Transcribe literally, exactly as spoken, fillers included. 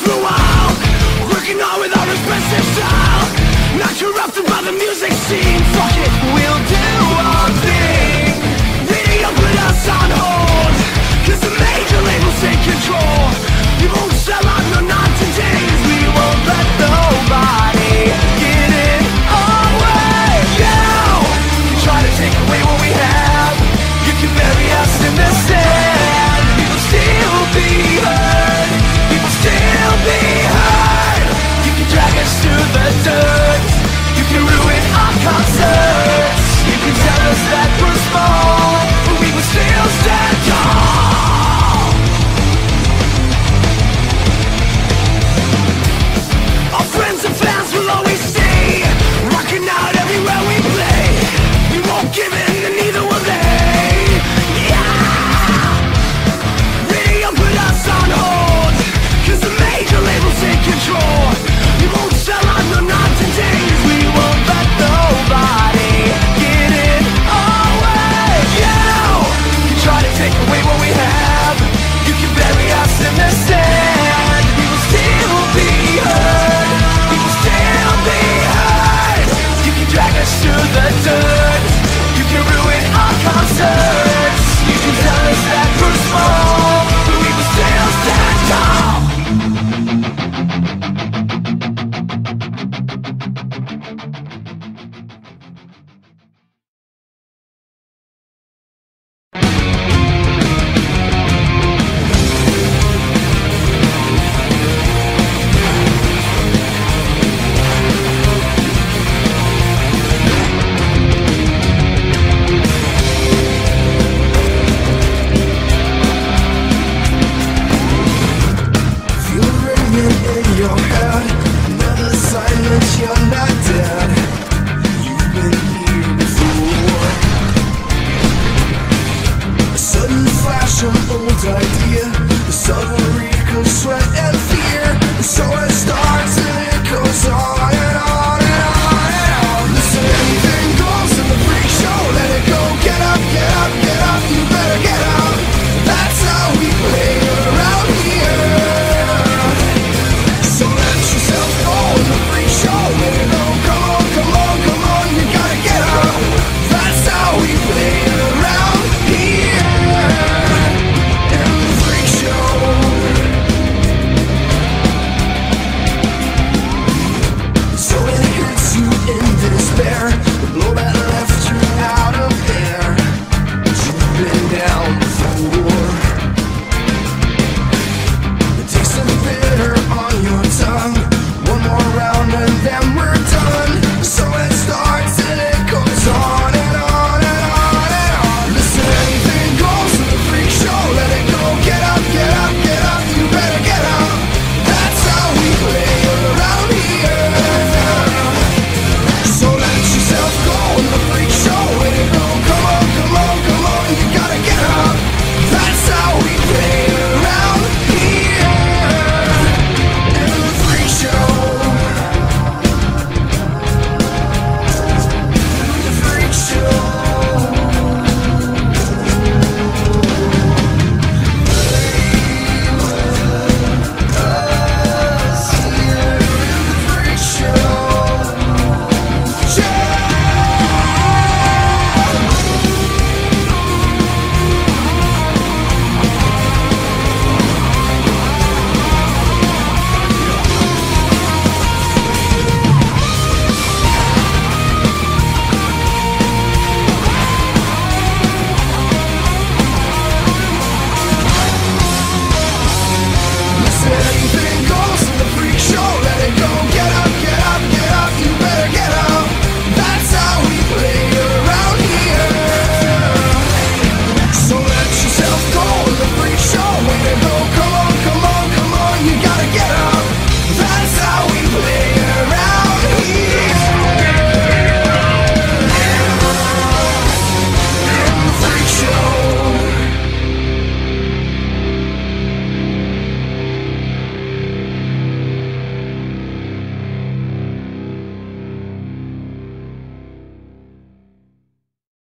for a while, working on with our expensive style, not corrupted by the music scene. Fuck it, we'll do our thing. Radio put us on hold, cause the major labels take control. We won't sell out, no not today. We won't let nobody get in our way. You try to take away what we have, you can bury us in the sand. We will still be heard, we will still be heard. You can drag us through the dirt, you can ruin our concerts. You can tell us that we're small, but we will still stand tall. Our friends and fans will always stay, rocking out everywhere we play. We won't give in and neither will they. Yeah! Radio put us on hold, cause the major labels take control. We won't sell out, no not today. We won't let nobody get in our way. You can try to take away what we have, you can bury us in the sand. We will still be heard, we will still be heard. You can drag us through the dirt, you can ruin our concerts. You can tell us that we're small, but we will still stand tall. Feel ringing in your head, another silence you're not